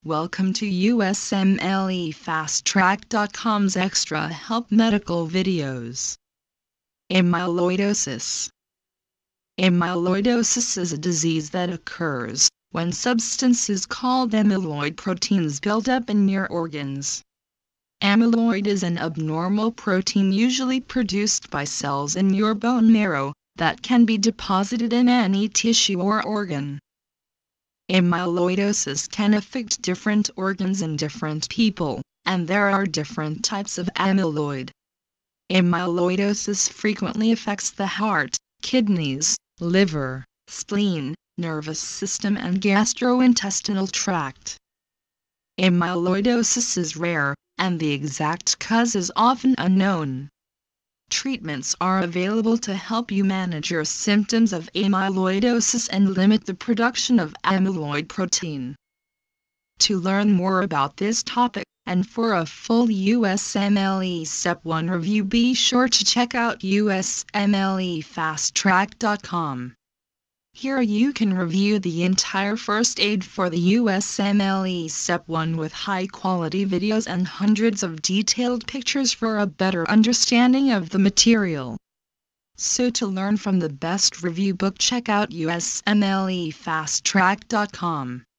Welcome to USMLEFasttrack.com's Extra Help Medical Videos. Amyloidosis. Amyloidosis is a disease that occurs when substances called amyloid proteins build up in your organs. Amyloid is an abnormal protein usually produced by cells in your bone marrow that can be deposited in any tissue or organ. Amyloidosis can affect different organs in different people, and there are different types of amyloid. Amyloidosis frequently affects the heart, kidneys, liver, spleen, nervous system and gastrointestinal tract. Amyloidosis is rare, and the exact cause is often unknown. Treatments are available to help you manage your symptoms of amyloidosis and limit the production of amyloid protein. To learn more about this topic, and for a full USMLE Step 1 review, be sure to check out USMLEFasttrack.com. Here you can review the entire first aid for the USMLE Step 1 with high-quality videos and hundreds of detailed pictures for a better understanding of the material. So to learn from the best review book, check out USMLEFasttrack.com.